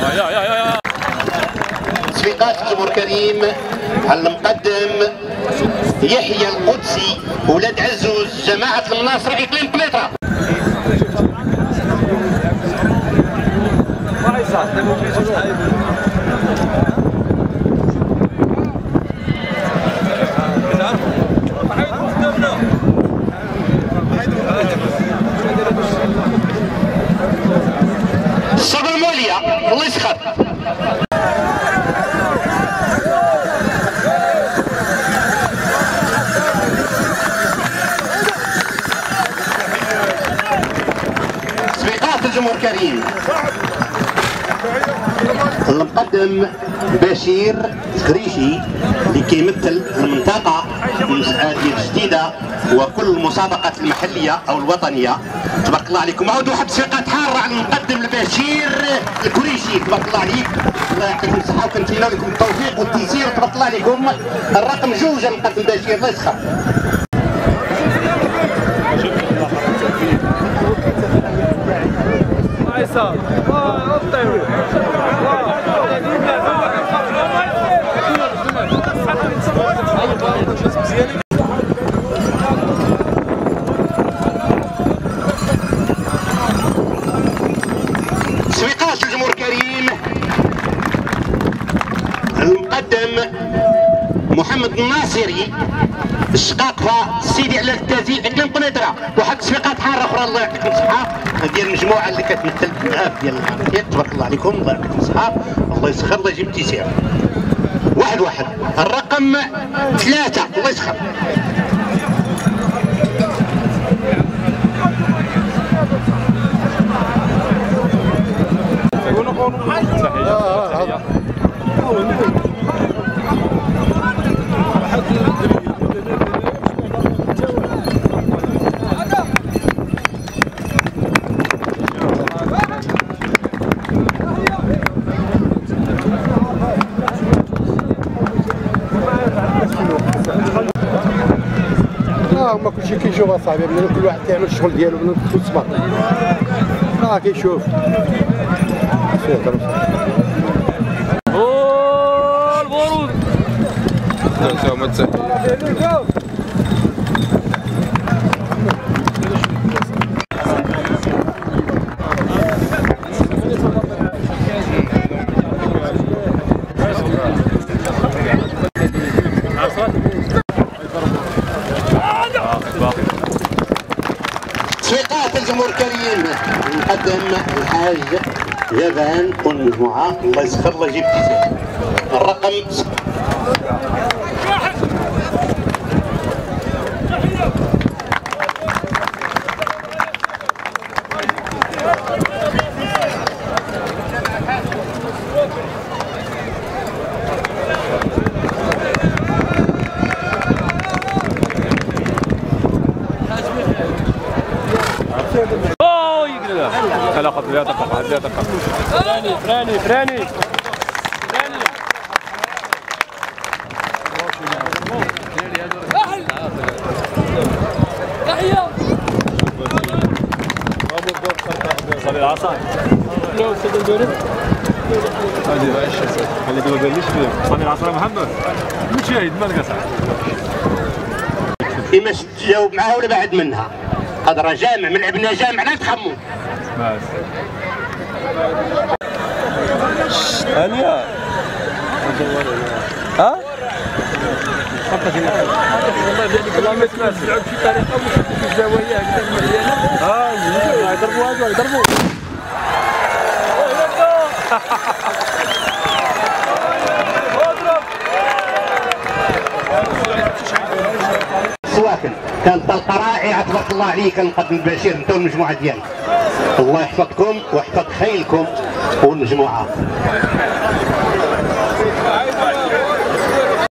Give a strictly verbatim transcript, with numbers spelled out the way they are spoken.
يا يا يا تصفيقات الجمهور الكريم على المقدم يحيى القدسي ولاد عزوز جماعة المناصرة إقليم قنيطرة. الصبر المولية الله يسخر. تصفيقات الجمهور الكريم المقدم بشير قريشي اللي كيمثل المنطقة ديال جديدة وكل المسابقات المحلية أو الوطنية. تبارك الله عليكم. عاود واحد التصفيقات حارة على المقدم البشير القريشي. تبارك الله عليك، الله يعطيكم الصحة وكنتمنى لكم التوفيق والتيسير. تبارك الله عليكم. الرقم جوج المقدم بشير الله يسخر. تصفيقات الجمهور الكريم المقدم محمد الناصري الشقاقفة سيدي على التازي اقليم قنيطرة. واحد التصفيقات حارة أخرى الله يعطيكم الصحة ديال المجموعة اللي كتمثل الأب ديال الحقيقة. تبارك الله عليكم، الله يعطيكم الصحة، الله يسخر، الله يجيب التيسير. واحد واحد الرقم ثلاثة الله يسخر. هما كلشي كيشوف اصاحبي، كل واحد كيعمل الشغل ديالو من الصباح. راه كيشوف. اوه البارود. انت ما تسهل. تصفيقات الجمهور الكريم نقدم الحاج جبان والمجموعة الله يسخر الله يجيب التيسير. الرقم اوه يقلع علاقة لا تقع لا تقع. فراني فراني فراني فراني تحية صلي العصا. لا استاذ البارد هذه معلش خليك ما باليش صلي العصا محمد مشاهد مالك صاحبي. كيما تجاوب معها ولا بعد منها؟ هذا راه جامع، من لعبنا جامع لا تخموا. بس هانية ها؟ والله ما تناسب تلعب بشي طريقة ولا في الزوايا هكذا مزيانة. ها يضربوا هذو يضربوا. سواكن كانت طلقه رائعه تبارك الله عليك المقدم البشير انت والمجموعه ديالك. الله يحفظكم ويحفظ خيلكم والمجموعه.